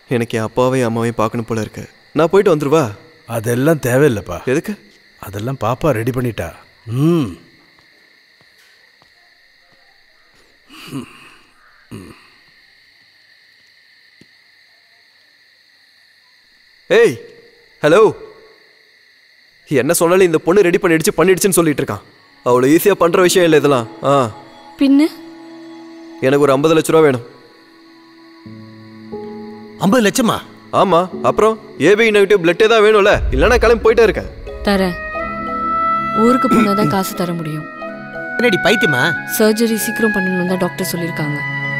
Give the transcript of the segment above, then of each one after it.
எனக்கு என் அப்பாவையும் அம்மாவையும் பார்க்கணும் போல இருக்கு. நான் போயிட்டு வந்துருவா? அதெல்லாம் தேவையில்லைப்பா. எதுக்கு? அதெல்லாம் பாப்பா ரெடி பண்ணிட்டா. ஏய் ஹலோ, என்ன சொன்னாலும் இந்த பொண்ணு ரெடி பண்ணிடுச்சுன்னு சொல்லிட்டு இருக்கான். அவ்வளோ ஈஸியாக பண்ணுற விஷயம் இல்லை இதெல்லாம். பின்ன எனக்கு ஒரு 50 லட்ச ரூபா வேணும். 50 லட்சமா? ஆமாம். அப்புறம் ஏபி நெகட்டிவ் பிளட்டே தான் வேணும்ல, இல்லைன்னா கிளம்பி போயிட்டே இருக்கேன். தரேன். ஊருக்கு போனாதான் காசு தர முடியும். என்னடி பைத்தியமா? சர்ஜரி சீக்கிரம் பண்ணணும் தான் டாக்டர் சொல்லியிருக்காங்க.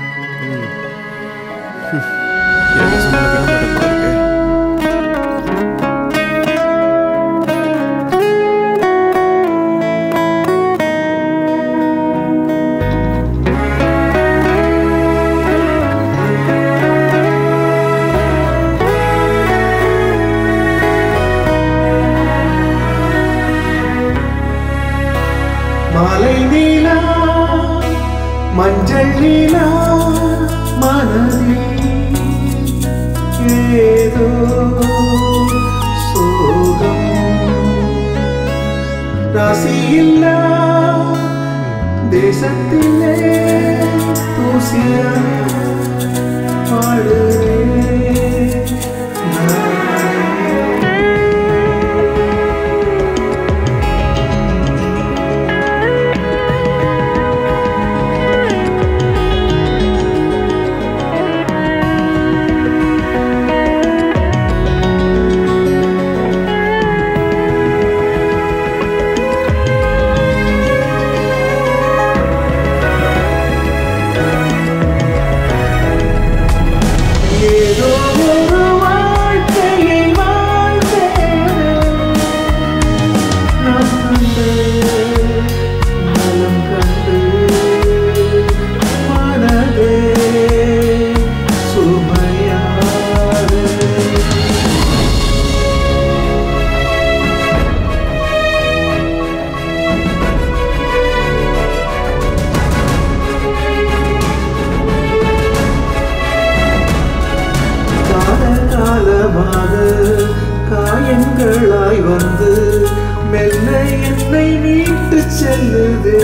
மாலை நீலா மஞ்சள் நீலா மனதில் ஏதோ சோகம் ராசியில்லா தேசத்திலே தூசிய பாடுவே காயங்களாய் வந்து மெல்ல என்னை மீட்டு செல்லுதே.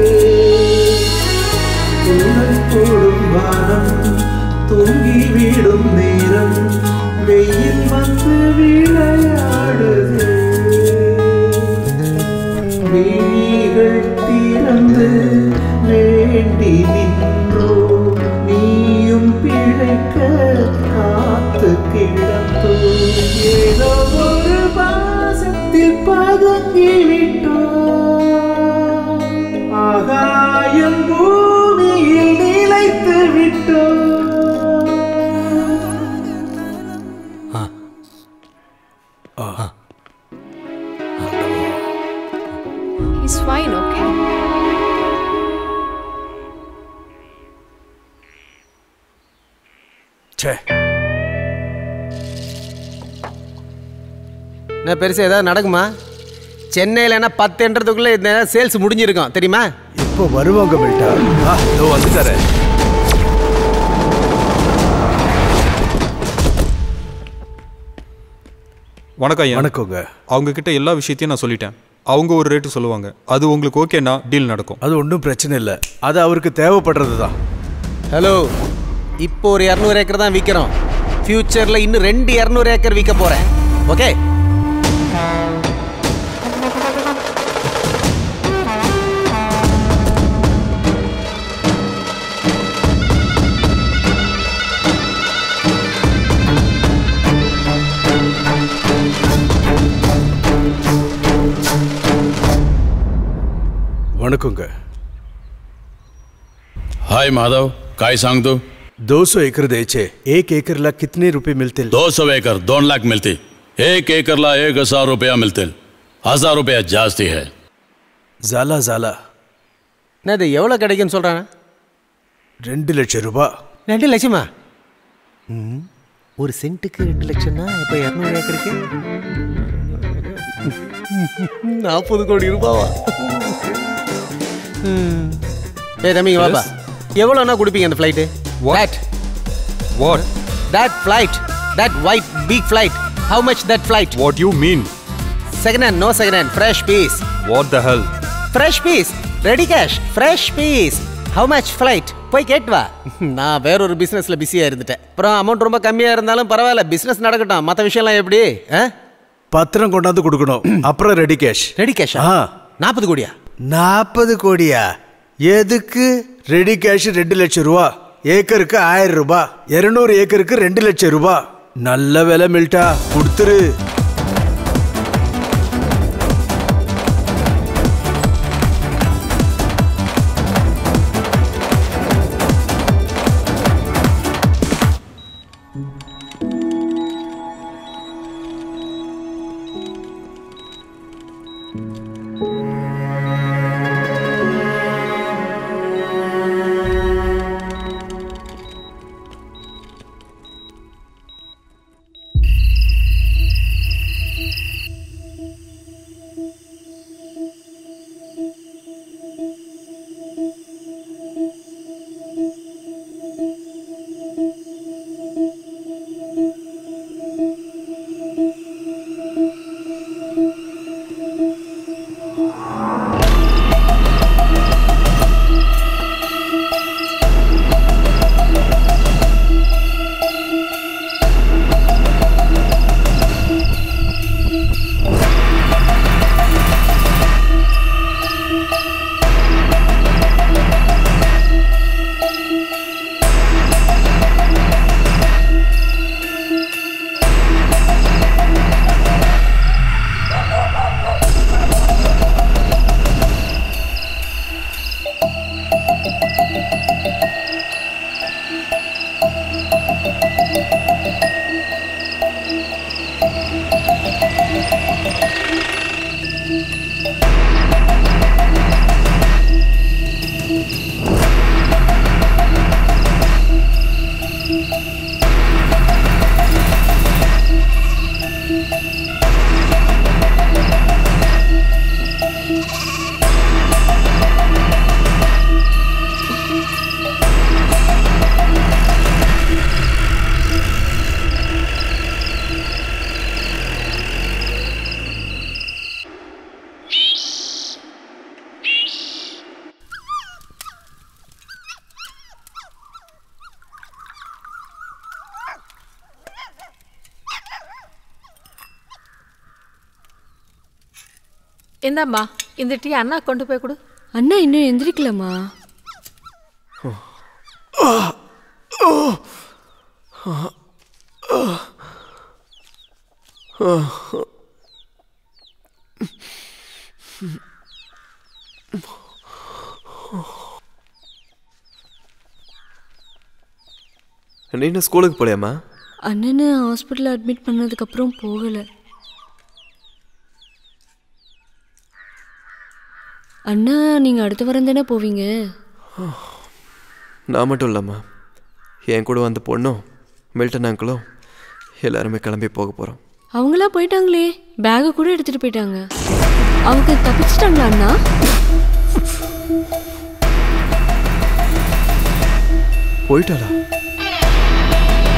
தூணல் போடும் வானம் தூங்கி விடும் நேரம் வெயில் வந்து விளையாடுதே. விழிகள் திறந்து வேண்டி நின்றோ நீயும் பிழைக்க காத்து கிடந்தோ. ஏதோ ஒரு பாசத்தில் பதுங்கிவிட்டோ ஆகாயம் பூமியில் நிலைத்து விட்டோ. He's fine, okay? ச்சே, நான் பெருசா ஏதாவது நடக்குமா? சென்னையில் என்ன 10 இந்த சேல்ஸ் முடிஞ்சிருக்கும் தெரியுமா? இப்போ வருவாங்க பெல்டா. வந்துட்டாரு. வணக்கம் ஐயா. வணக்கங்க. அவங்க கிட்ட எல்லா விஷயத்தையும் நான் சொல்லிட்டேன். அவங்க ஒரு ரேட்டு சொல்லுவாங்க. அது உங்களுக்கு ஓகேனா டீல் நடக்கும். அது ஒன்றும் பிரச்சனை இல்லை. அது அவருக்கு தேவைப்படுறது தான். ஹலோ, இப்போ ஒரு 200 ஏக்கர் தான் விற்கிறோம். ஃபியூச்சரில் இன்னும் 200 ஏக்கர் விற்க போகிறேன். ஓகே? वणकंग। हाय माधव, काय सांगतो? 200 एकड़ द्यायचे। 1 एकरला कितने रुपये मिळतील? 200 एकड़ 2 लाख मिलती। 1 एकरला 1000 रुपया मिळतील। 1000 रुपया जास्ती है। जाला जाला நான் இது எவ்வளவு கிடைக்குன்னு சொல்றானே? 2 லட்சம் ரூபாய்। 2 லட்சமா? ஒரு சென்ட்டுக்கு 2 லட்சம்னா இப்ப 200 ஏக்கருக்கு 40 கோடி ரூபாவா? ஏய் தம்பிங்க வாப்பா, எவ்வளோனா கொடுப்பீங்க அந்த flight? What That flight, that white big flight. How much that flight? What you mean? Second hand, no second hand. Fresh piece. What the hell? Fresh piece. Ready cash. Fresh piece. How much flight? போய் கேட்டு வா. நான் வேற ஒரு பிசினஸ்ல பிஸியா இருந்துட்டேன். அப்புறம் அமௌண்ட் ரொம்ப கம்மியா இருந்தாலும் பரவாயில்ல, பிசினஸ் நடக்கட்டும். மற்ற விஷயம்லாம் எப்படி? பத்திரம் கொண்டாந்து கொடுக்கணும். அப்புறம் ரெடி கேஷ். ரெடி கேஷா? 40 கோடியா? 40 கோடியா? எதுக்கு? ரெடி கேஷ் 2 லட்சம் ரூபா, ஏக்கருக்கு 1000 ரூபாய், 200 ஏக்கருக்கு 2 லட்சம் ரூபாய். நல்ல விலை மில்ட்டா, கொடுத்துரு. இந்தாம்மா, இந்த டீ அண்ணா கொண்டு போய் கொடு. அண்ணா இன்னும் எந்திரிக்கலாமா? நீ ஸ்கூலுக்கு போலையாம்மா? அண்ணனை ஹாஸ்பிட்டல் அட்மிட் பண்ணதுக்கப்புறம் போகலை. அண்ணா நீங்கள் அடுத்த வாரம் தானே போவீங்க? நான் மட்டும் இல்லைம்மா, என் கூட வந்த பொண்ணும் மில்டன் அங்கிளும் எல்லாருமே கிளம்பி போக போகிறோம். அவங்களாம் போயிட்டாங்களே, பேகை கூட எடுத்துகிட்டு போயிட்டாங்க. அவங்க தப்பிச்சிட்டாங்களா அண்ணா? போயிட்டாளா?